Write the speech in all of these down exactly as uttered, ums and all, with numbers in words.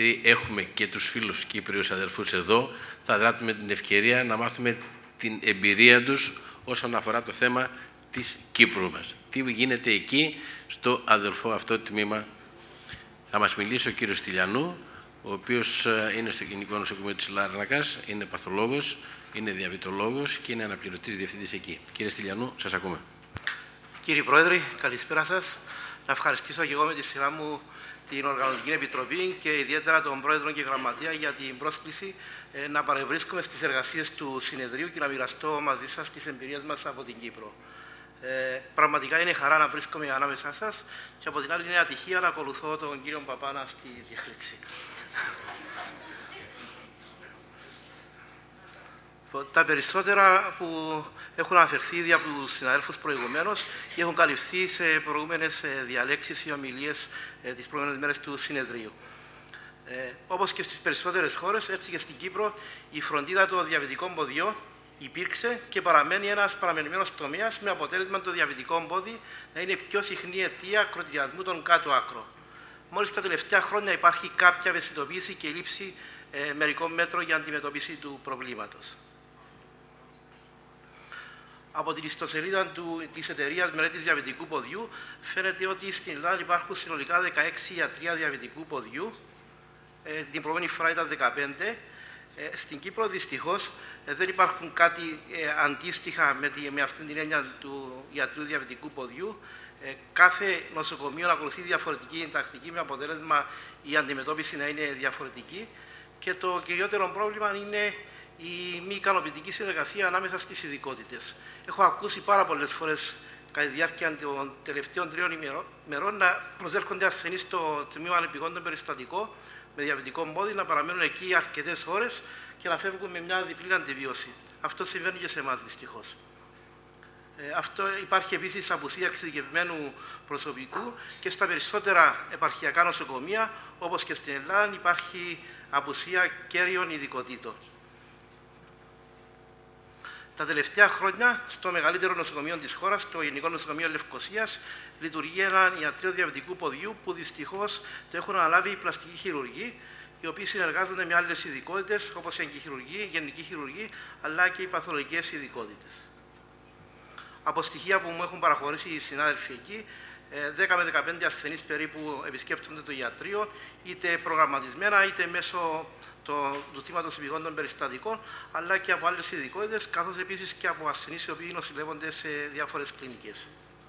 επειδή έχουμε και τους φίλους Κύπριους αδελφούς εδώ, θα δράτουμε την ευκαιρία να μάθουμε την εμπειρία τους όσον αφορά το θέμα της Κύπρου μας. Τι γίνεται εκεί, στο αδελφό αυτό τμήμα. Θα μας μιλήσει ο κύριος Στυλιανού, ο οποίος είναι στο Γενικό Νοσοκομείο της Λάρνακας, είναι παθολόγος, είναι διαβητολόγος και είναι αναπληρωτής διευθυντής εκεί. Κύριε Στυλιανού, σας ακούμε. Κύριε Πρόεδρε, καλησπέρα σας. Να ευχαριστήσω και εγώ με τη σειρά μου την Οργανωτική Επιτροπή και ιδιαίτερα τον Πρόεδρο και Γραμματεία για την πρόσκληση ε, να παρευρίσκομαι στις εργασίες του συνεδρίου και να μοιραστώ μαζί σας τις εμπειρίες μας από την Κύπρο. Ε, πραγματικά είναι χαρά να βρίσκομαι ανάμεσά σας και από την άλλη είναι ατυχία να ακολουθώ τον κύριο Παπάνα στη διαχείριση. Τα περισσότερα που έχουν αναφερθεί ήδη από τους συναδέλφους προηγουμένως ή έχουν καλυφθεί σε προηγούμενες διαλέξεις ή ομιλίες ε, τις προηγούμενες μέρες του συνεδρίου. Ε, όπως και στις περισσότερες χώρες, έτσι και στην Κύπρο, η φροντίδα των διαβητικών ποδιών υπήρξε και παραμένει ένας παραμενημένος τομέας με αποτέλεσμα το διαβητικό πόδι να είναι πιο συχνή αιτία ακροτηριασμού των κάτω άκρων. Μόλις τα τελευταία χρόνια υπάρχει κάποια ευαισθητοποίηση και λήψη ε, μερικών μέτρων για αντιμετώπιση του προβλήματος. Από την ιστοσελίδα του, της εταιρείας Μελέτης Διαβητικού Ποδιού φαίνεται ότι στην Ελλάδα υπάρχουν συνολικά δεκαέξι ιατρεία διαβητικού ποδιού. Ε, την προηγούμενη φορά ήταν δεκαπέντε. Ε, στην Κύπρο δυστυχώς ε, δεν υπάρχουν κάτι ε, αντίστοιχα με, τη, με αυτήν την έννοια του ιατρίου διαβητικού ποδιού. Ε, κάθε νοσοκομείο ακολουθεί διαφορετική τακτική με αποτέλεσμα η αντιμετώπιση να είναι διαφορετική και το κυριότερο πρόβλημα είναι η μη ικανοποιητική συνεργασία ανάμεσα στις ειδικότητες. Έχω ακούσει πάρα πολλές φορές κατά τη διάρκεια των τελευταίων τριών ημερών να προσέρχονται ασθενείς στο τμήμα ανεπιγόντων περιστατικών με διαβητικό πόδι, να παραμένουν εκεί αρκετές ώρες και να φεύγουν με μια διπλή αντιβίωση. Αυτό συμβαίνει και σε εμάς δυστυχώς. Ε, αυτό υπάρχει επίσης απουσία εξειδικευμένου προσωπικού και στα περισσότερα επαρχιακά νοσοκομεία, όπως και στην Ελλάδα, υπάρχει απουσία κέριων ειδικοτήτων. Τα τελευταία χρόνια, στο μεγαλύτερο νοσοκομείο της χώρας, το Γενικό Νοσοκομείο Λευκωσίας, λειτουργεί ένα ιατρείο διαβητικού ποδιού που δυστυχώς το έχουν αναλάβει οι πλαστικοί χειρουργοί, οι οποίοι συνεργάζονται με άλλες ειδικότητες, όπως η εγκυχειρουργοί, η γενική χειρουργοί, αλλά και οι παθολογικές ειδικότητες. Από στοιχεία που μου έχουν παραχωρήσει οι συνάδελφοι εκεί, δέκα με δεκαπέντε ασθενείς περίπου επισκέπτονται το ιατρείο, είτε προγραμματισμένα είτε μέσω του τμήματος επιγόντων περιστατικών, αλλά και από άλλες ειδικότητες, καθώς επίσης και από ασθενείς οι οποίοι νοσηλεύονται σε διάφορες κλινικές.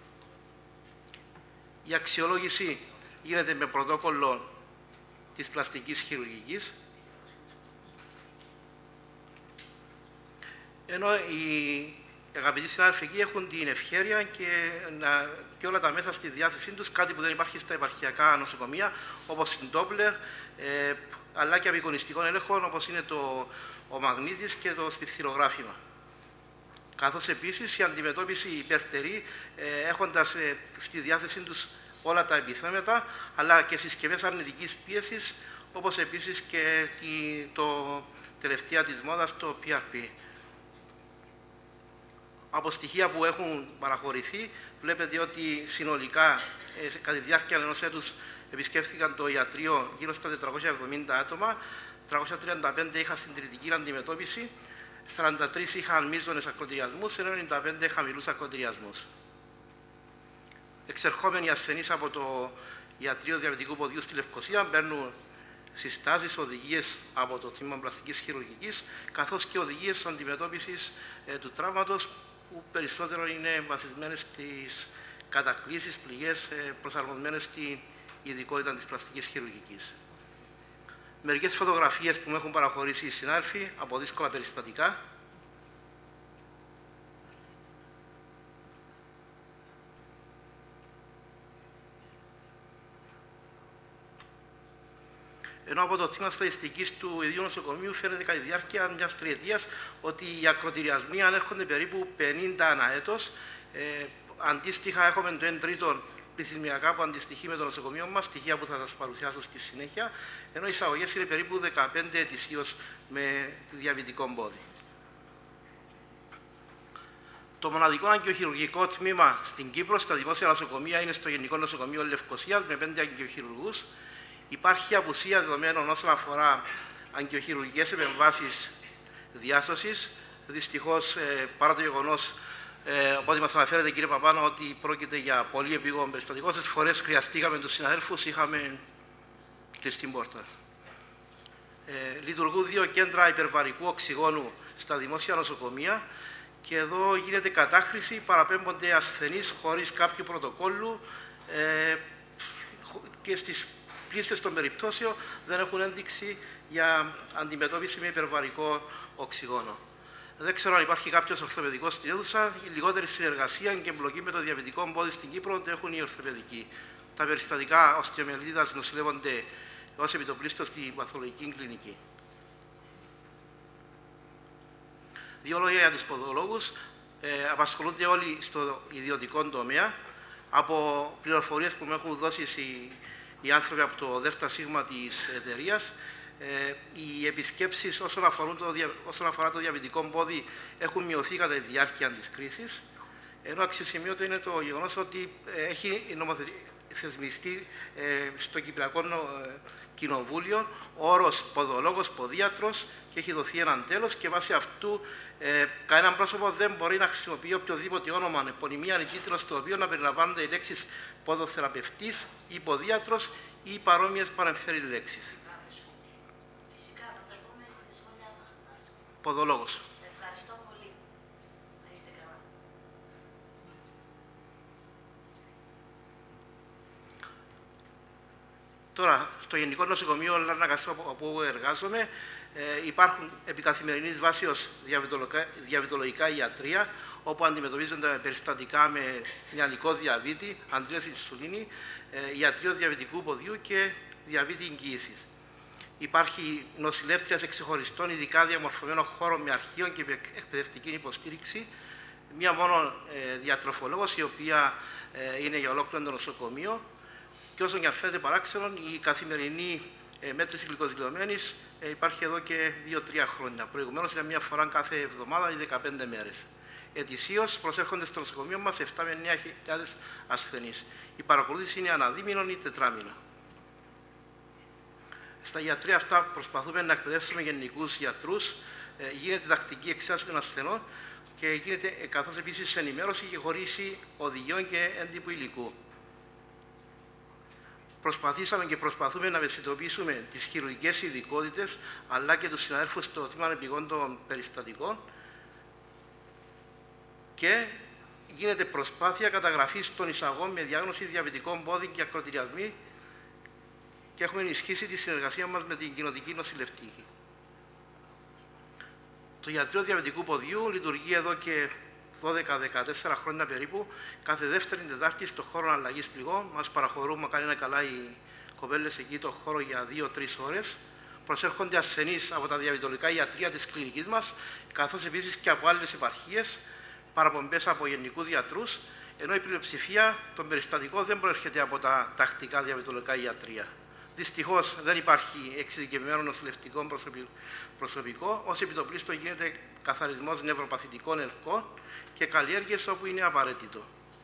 Η αξιολόγηση γίνεται με πρωτόκολλο της πλαστικής χειρουργικής, ενώ οι αγαπητοί συνάδελφοι εκεί έχουν την ευχέρεια και, να, και όλα τα μέσα στη διάθεσή τους, κάτι που δεν υπάρχει στα επαρχιακά νοσοκομεία, όπως η Doppler, ε, αλλά και απεικονιστικών έλεγχων, όπως είναι το, ο μαγνήτης και το σπιθυρογράφημα. Καθώς επίσης η αντιμετώπιση υπερτερεί, ε, έχοντας ε, στη διάθεσή τους όλα τα επιθέματα, αλλά και συσκευές αρνητικής πίεσης, όπως επίσης και το τελευταία της μόδας, το πι αρ πι. Από στοιχεία που έχουν παραχωρηθεί, βλέπετε ότι συνολικά, ε, κατά τη διάρκεια ενός έτους, επισκέφθηκαν το ιατρείο γύρω στα τετρακόσια εβδομήντα άτομα, τριακόσια τριάντα πέντε είχαν συντηρητική αντιμετώπιση, σαράντα τρεις είχαν μείζονες ακροτηριασμούς, ενώ ενενήντα πέντε χαμηλούς ακροτηριασμούς. Εξερχόμενοι ασθενείς από το ιατρείο διαβητικού ποδιού στη Λευκωσία παίρνουν συστάσεις, οδηγίες από το τμήμα πλαστικής χειρουργικής, καθώς και οδηγίες αντιμετώπισης ε, του τραύματος, που περισσότερο είναι βασισμένες στις κατακλήσεις, πληγές, ε, προσαρμοσμένες στην ειδικότητα της πλαστικής χειρουργικής. Μερικές φωτογραφίες που μου έχουν παραχωρήσει οι συνάδελφοι από δύσκολα περιστατικά. Ενώ από το τμήμα στατιστικής του ίδιου νοσοκομείου φαίνεται κατά τη διάρκεια μιας τριετίας ότι οι ακροτηριασμοί ανέρχονται περίπου πενήντα ανά έτος. Ε, αντίστοιχα, έχουμε το εν τρίτον πληθυσμιακά που αντιστοιχεί με το νοσοκομείο μας, στοιχεία που θα σας παρουσιάσω στη συνέχεια, ενώ οι εισαγωγές είναι περίπου δεκαπέντε ετησίως με διαβητικό πόδι. Το μοναδικό αγκιοχειρουργικό τμήμα στην Κύπρο, στα δημόσια νοσοκομεία, είναι στο Γενικό Νοσοκομείο Λευκωσίας, με πέντε αγκιοχειρουργούς. Υπάρχει απουσία δεδομένων όσον αφορά αγκιοχειρουργικές επεμβάσεις διάσωσης. Δυστυχώς, ε, παρά το γεγονός, ε, οπότε μας αναφέρετε, κύριε Παπάνο, ότι πρόκειται για πολύ επίγον περιστατικό. Όσες φορές χρειαστήκαμε τους συναδέλφους, είχαμε κλειστή την πόρτα. Ε, λειτουργούν δύο κέντρα υπερβαρικού οξυγόνου στα δημόσια νοσοκομεία και εδώ γίνεται κατάχρηση, παραπέμπονται ασθενείς χωρίς κάποιο πρωτοκόλλου ε, και στις πλήστες των περιπτώσεων δεν έχουν ένδειξη για αντιμετώπιση με υπερβαρικό οξυγόνο. Δεν ξέρω αν υπάρχει κάποιος ορθοπαιδικός στην αίθουσα. Η λιγότερη συνεργασία και εμπλοκή με το διαβητικό πόδι στην Κύπρο το έχουν οι ορθοπαιδικοί. Τα περιστατικά οστεομιελίτιδας νοσηλεύονται ως επιτοπλίστων στην παθολογική κλινική. Δύο λόγια για τους ποδολόγους. Ε, απασχολούνται όλοι στο ιδιωτικό τομέα. Από πληροφορίες που μου έχουν δώσει οι, οι άνθρωποι από το ΔΣ της εταιρείας, ε, οι επισκέψεις όσον, αφορούν το, όσον αφορά το διαβητικό πόδι έχουν μειωθεί κατά τη διάρκεια της κρίσης. Ενώ αξιοσημείωτο είναι το γεγονός ότι έχει νομοθετική θεσμιστεί ε, στο Κυπριακό ε, Κοινοβούλιο ο όρος ποδολόγος, ποδίατρος και έχει δοθεί έναν τέλος και βάσει αυτού ε, κανένα πρόσωπο δεν μπορεί να χρησιμοποιεί οποιοδήποτε όνομα, επωνυμία ή τίτλο στο οποίο να περιλαμβάνονται οι λέξεις ποδοθεραπευτής ή ποδίατρος ή παρόμοιες παρεμφερείς λέξεις. Φυσικά θα τα πούμε στη σχολιά μας. Ποδολόγος. Ευχαριστώ πολύ. Να είστε καλά. Τώρα, στο Γενικό Νοσοκομείο Λάρνακας, όπου εργάζομαι, ε, υπάρχουν επί καθημερινής βάσεως διαβητολογικά ιατρία, όπου αντιμετωπίζονται περιστατικά με νεανικό διαβήτη, αντίλαση ινσουλίνη, ε, ιατρείο διαβητικού ποδιού και διαβήτη εγγύησης. Υπάρχει νοσηλεύτρια σε ξεχωριστών ειδικά διαμορφωμένων χώρων με αρχείων και εκπαιδευτική υποστήριξη. Μία μόνο ε, διατροφολόγος, η οποία ε, είναι για ολόκληρο το νοσοκομείο. Και όσο και αν φαίνεται παράξενον, η καθημερινή ε, μέτρηση γλυκοζηλωμένης ε, υπάρχει εδώ και δύο τρία χρόνια. Προηγουμένως ήταν μία φορά κάθε εβδομάδα ή δεκαπέντε μέρες. Ετησίως προσέρχονται στο νοσοκομείο μας επτά με εννέα χιλιάδες ασθενείς. Η παρακολούθηση είναι αναδίμηνον ή τετράμηνο. Στα ιατρία αυτά προσπαθούμε να εκπαιδεύσουμε γενικούς γιατρούς. Ε, γίνεται τακτική εξέταση των ασθενών και γίνεται ε, καθώς επίσης ενημέρωση και χωρίση οδηγιών και έντυπου υλικού. Προσπαθήσαμε και προσπαθούμε να ευαισθητοποιήσουμε τις χειρουργικές ειδικότητες αλλά και τους συναδέλφους στο τμήμα επιγόντων περιστατικών και γίνεται προσπάθεια καταγραφής των εισαγών με διάγνωση διαβητικών πόδι και ακροτηριασμοί και έχουμε ενισχύσει τη συνεργασία μας με την κοινοτική νοσηλευτική. Το Ιατρείο Διαβητικού Ποδιού λειτουργεί εδώ και δώδεκα δεκατέσσερα χρόνια περίπου, κάθε δεύτερη Τετάρτη στο χώρο αλλαγής πληγών. Μας παραχωρούν, μα κάνει καλά οι κοπέλες εκεί το χώρο για δύο τρεις ώρες. Προσέρχονται ασθενείς από τα διαβητολογικά ιατρεία της κλινικής μας, καθώς επίσης και από άλλες επαρχίες, παραπομπές από γενικούς γιατρούς, ενώ η πλειοψηφία των περιστατικών δεν προέρχεται από τα τακτικά διαβητολογικά ιατρεία. Δυστυχώς δεν υπάρχει εξειδικευμένο νοσηλευτικό προσωπικό, ως επιτοπλίστων γίνεται καθαρισμός νευροπαθητικών ελκών και καλλιέργειες όπου είναι απαραίτητο.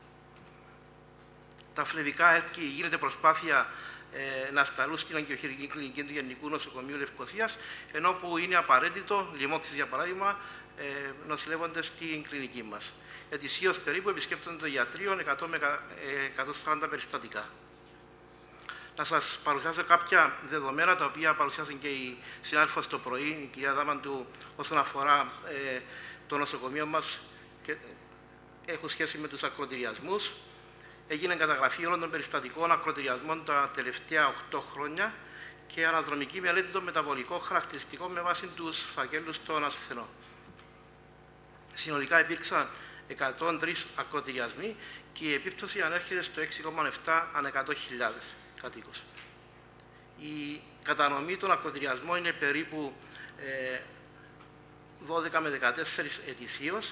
Τα φλεβικά έλκη γίνεται προσπάθεια ε, να σταλούν στην αγκιοχειρουργική κλινική του Γενικού Νοσοκομείου Λευκωσίας, ενώ που είναι απαραίτητο, λοιμώξεις για παράδειγμα, ε, νοσηλεύονται στην κλινική μας. Ετησίως περίπου επισκέπτονται το ιατρείο εκατό με εκατόν σαράντα περιστατικά. Να σας παρουσιάσω κάποια δεδομένα τα οποία παρουσιάσαν και η συνάδελφος το πρωί, η κυρία Δάμαντου, όσον αφορά ε, το νοσοκομείο μας και έχουν σχέση με τους ακροτηριασμούς. Έγινε καταγραφή όλων των περιστατικών ακροτηριασμών τα τελευταία οκτώ χρόνια και αναδρομική μελέτη των μεταβολικών χαρακτηριστικών με βάση τους φακέλους των ασθενών. Συνολικά υπήρξαν εκατόν τρεις ακροτηριασμοί και η επίπτωση ανέρχεται στο έξι κόμμα επτά ανά εκατό χιλιάδες κατοίκους. Η κατανομή των ακροτηριασμών είναι περίπου ε, δώδεκα με δεκατέσσερα ετησίως.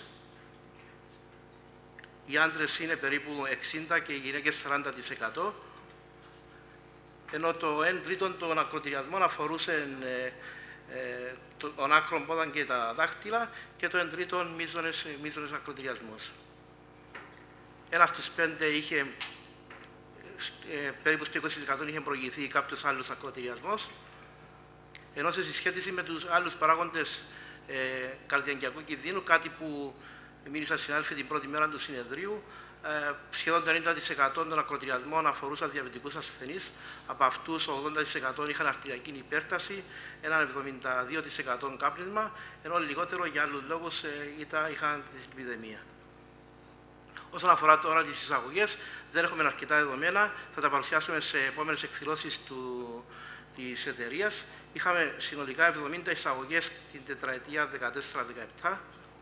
Οι άντρες είναι περίπου εξήντα και οι γυναίκες σαράντα τοις εκατό. Ενώ το ένα τρίτο των ακροτηριασμών αφορούσε ε, ε, των άκρων πόδαν και τα δάχτυλα και το ένα τρίτο μείζονες, μείζονες ακροτηριασμούς. Ένας στους πέντε είχε ε, περίπου στο είκοσι τοις εκατό είχε προηγηθεί κάποιος άλλος ακροτηριασμός, ενώ σε συσχέτιση με τους άλλους παράγοντες ε, καρδιαγγειακού κινδύνου, κάτι που μίλησα συνάδελφοι την πρώτη μέρα του συνεδρίου, ε, σχεδόν το ενενήντα τοις εκατό των ακροτηριασμών αφορούσαν διαβητικούς ασθενείς, από αυτούς ογδόντα τοις εκατό είχαν αρτηριακή υπέρταση, έναν εβδομήντα δύο τοις εκατό κάπνισμα, ενώ λιγότερο για άλλους λόγους ε, είχαν δυσλιπιδεμία. Όσον αφορά τώρα τις εισαγωγές, δεν έχουμε αρκετά δεδομένα, θα τα παρουσιάσουμε σε επόμενες εκδηλώσεις της εταιρείας. Είχαμε συνολικά εβδομήντα εισαγωγές την τετραετία δεκατέσσερα δεκαεπτά,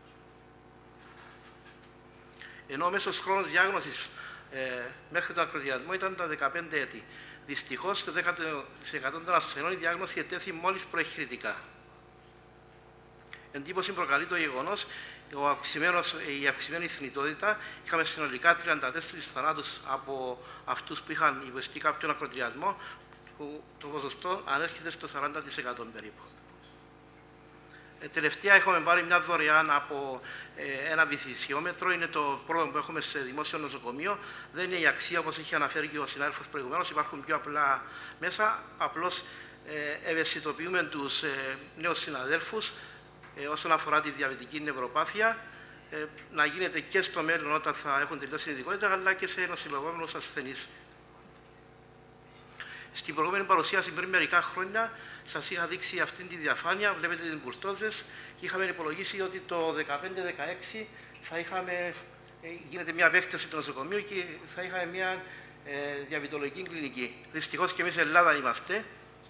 ενώ ο μέσος χρόνος διάγνωσης ε, μέχρι τον ακροτηριασμό ήταν τα δεκαπέντε έτη. Δυστυχώς, το δέκα τοις εκατό των ασθενών η διάγνωση ετέθη μόλις προεχειρητικά. Εντύπωση προκαλεί το γεγονός η αυξημένη θνητότητα. Είχαμε συνολικά τριάντα τέσσερις θανάτους από αυτούς που είχαν υποστεί κάποιον ακροτηριασμό, που το ποσοστό ανέρχεται στο σαράντα τοις εκατό περίπου. Ε, τελευταία έχουμε πάρει μια δωρεάν από ε, ένα βυθισιόμετρο. Είναι το πρώτο που έχουμε σε δημόσιο νοσοκομείο. Δεν είναι η αξία όπως είχε αναφέρει και ο συνάδελφος προηγουμένως. Υπάρχουν πιο απλά μέσα. Απλώς ε, ευαισθητοποιούμε τους ε, νέους συναδέλφους ε, όσον αφορά τη διαβητική νευροπάθεια. Ε, να γίνεται και στο μέλλον όταν θα έχουν τελειώσει την ειδικότητα, αλλά και σε νοσηλευόμενους ασθενείς. Στην προηγούμενη παρουσίαση πριν μερικά χρόνια σας είχα δείξει αυτή τη διαφάνεια, βλέπετε τις μπουρτόζες και είχαμε υπολογίσει ότι το δεκαπέντε δεκαέξι θα είχαμε, γίνεται μια επέκταση του νοσοκομείου και θα είχαμε μια ε, διαβητολογική κλινική. Δυστυχώς και εμείς Ελλάδα είμαστε,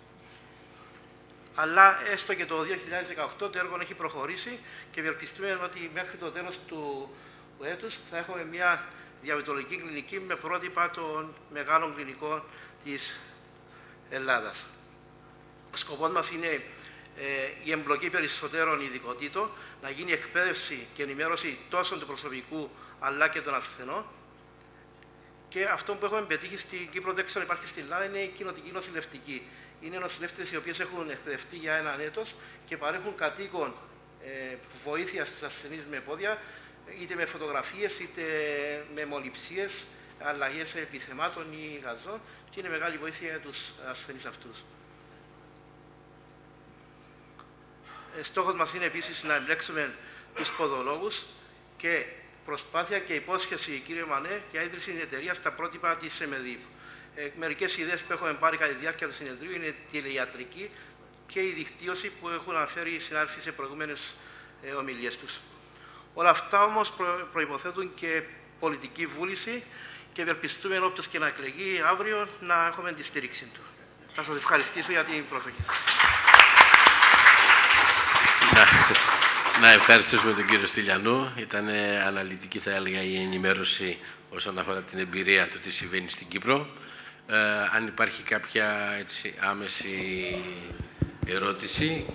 αλλά έστω και το δύο χιλιάδες δεκαοκτώ το έργο έχει προχωρήσει και ευελπιστούμε ότι μέχρι το τέλος του έτους θα έχουμε μια διαβητολογική κλινική με πρότυπα των μεγάλων κλινικών της Ελλάδας. Ο σκοπός μας είναι ε, η εμπλοκή περισσότερων ειδικοτήτων, να γίνει εκπαίδευση και ενημέρωση τόσο του προσωπικού αλλά και των ασθενών. Και αυτό που έχουμε πετύχει στην Κύπρο, δεν ξέρω υπάρχει στην Ελλάδα, είναι η κοινοτική νοσηλευτική. Είναι νοσηλεύτες οι οποίες έχουν εκπαιδευτεί για έναν έτος και παρέχουν κατοίκον ε, βοήθεια στους ασθενείς με πόδια, είτε με φωτογραφίες είτε με μολυψίες, αλλαγές επιθεμάτων ή γαζών, και είναι μεγάλη βοήθεια για τους ασθενείς αυτούς. Ε, στόχος μας είναι επίσης να εμπλέξουμε τους ποδολόγους και προσπάθεια και υπόσχεση, κύριε Μανέ, για ίδρυση της εταιρείας στα πρότυπα της ΕΜΕΔΙΠ. Ε, μερικές ιδέες που έχουμε πάρει κατά τη διάρκεια του συνεδρίου είναι η τηλεϊατρική και η δικτύωση που έχουν αναφέρει οι συνάδελφοι σε προηγούμενες ε, ομιλίες τους. Όλα αυτά όμως προ, προϋποθέτουν και πολιτική βούληση και ευελπιστούμε όποιος και να εκλεγεί αύριο να έχουμε τη στήριξη του. Θα σας ευχαριστήσω για την προσοχή σας. Να ευχαριστήσουμε τον κύριο Στυλιανού. Ήταν αναλυτική, θα έλεγα, η ενημέρωση όσον αφορά την εμπειρία του τι συμβαίνει στην Κύπρο. Ε, αν υπάρχει κάποια έτσι, άμεση ερώτηση.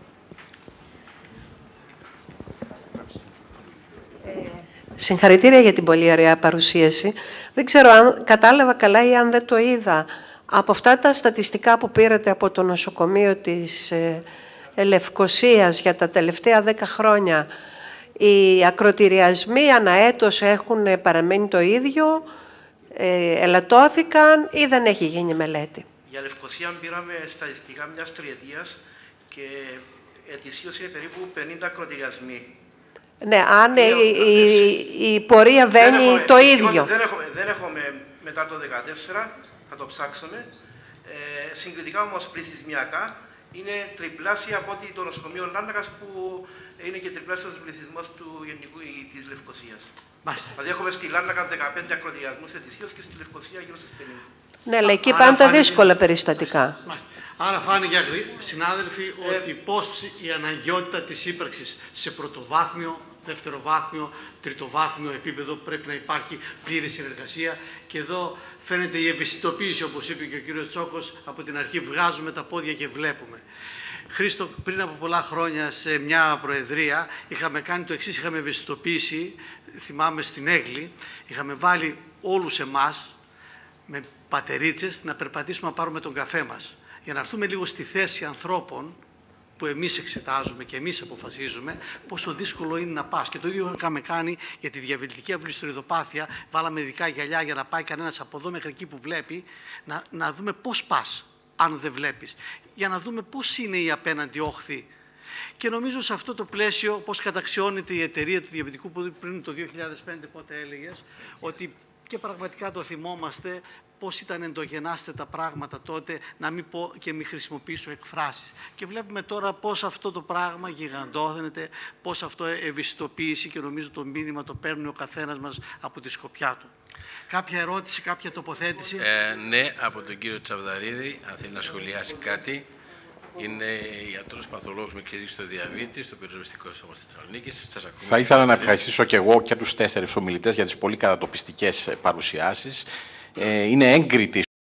Συγχαρητήρια για την πολύ ωραία παρουσίαση. Δεν ξέρω αν κατάλαβα καλά ή αν δεν το είδα. Από αυτά τα στατιστικά που πήρατε από το νοσοκομείο της ε, Λευκωσίας για τα τελευταία δέκα χρόνια, οι ακροτηριασμοί ανά έτος έχουν παραμένει το ίδιο, ε, ελαττώθηκαν ή δεν έχει γίνει μελέτη? Για Λευκωσία πήραμε στατιστικά μιας τριετίας και ετησίως είναι περίπου πενήντα ακροτηριασμοί. Ναι, αν η, η, η πορεία βαίνει έχουμε, το ίδιο. Δεν έχουμε, δεν έχουμε μετά το δύο χιλιάδες δεκατέσσερα, θα το ψάξουμε. Ε, συγκριτικά όμως πληθυσμιακά είναι τριπλάσια από ότι το νοσοκομείο Λάρνακας, που είναι και τριπλάσιος πληθυσμός του γενικού της Λευκωσίας. Μάλιστα. Δηλαδή έχουμε στη Λάρνακα δεκαπέντε ακροτηριασμούς ετησίως και στη Λευκωσία γύρω στις πενήντα. Ναι, αλλά εκεί πάντα δύσκολα περιστατικά. Μάλιστα. Άρα φάνηκε, συνάδελφοι, ε, ότι πώς η αναγκαιότητα της ύπαρξης σε πρωτοβάθμιο, δευτεροβάθμιο, τριτοβάθμιο επίπεδο πρέπει να υπάρχει πλήρη συνεργασία. Και εδώ φαίνεται η ευαισθητοποίηση, όπως είπε και ο κύριος Τσόκος, από την αρχή βγάζουμε τα πόδια και βλέπουμε. Χρήστο, πριν από πολλά χρόνια σε μια προεδρία είχαμε κάνει το εξής, είχαμε ευαισθητοποιήσει, θυμάμαι στην Έγλη, είχαμε βάλει όλους εμάς με πατερίτσες να περπατήσουμε να πάρουμε τον καφέ μας, για να έρθουμε λίγο στη θέση ανθρώπων που εμείς εξετάζουμε και εμείς αποφασίζουμε πόσο δύσκολο είναι να πας. Και το ίδιο είχαμε κάνει για τη διαβητική αυλιστοειδοπάθεια. Βάλαμε ειδικά γυαλιά για να πάει κανένας από εδώ μέχρι εκεί που βλέπει, να, να δούμε πώς πας, αν δεν βλέπεις. Για να δούμε πώς είναι η απέναντι όχθη. Και νομίζω σε αυτό το πλαίσιο, πώς καταξιώνεται η εταιρεία του διαβητικού ποδού πριν το δύο χιλιάδες πέντε, πότε έλεγες, ότι και πραγματικά το θυμόμαστε, πώς ήταν εντογενάστε τα πράγματα τότε, να μην πω και μη χρησιμοποιήσω εκφράσεις. Και βλέπουμε τώρα πώς αυτό το πράγμα γιγαντώθενεται, πώς αυτό ευαισθητοποίηση και νομίζω το μήνυμα το παίρνει ο καθένας μας από τη σκοπιά του. Κάποια ερώτηση, κάποια τοποθέτηση. Ε, ναι, από τον κύριο Τσαβδαρίδη, αν θέλει να σχολιάσει κάτι. Είναι ιατρός παθολόγος με εξειδίκευση στο διαβήτη, στο Πυροσβεστικό Σώμα της Θεσσαλονίκης. Θα ήθελα να ευχαριστήσω και εγώ και τους τέσσερις ομιλητές για τις πολύ κατατοπιστικές παρουσιάσεις. Ε, είναι έγκριτοι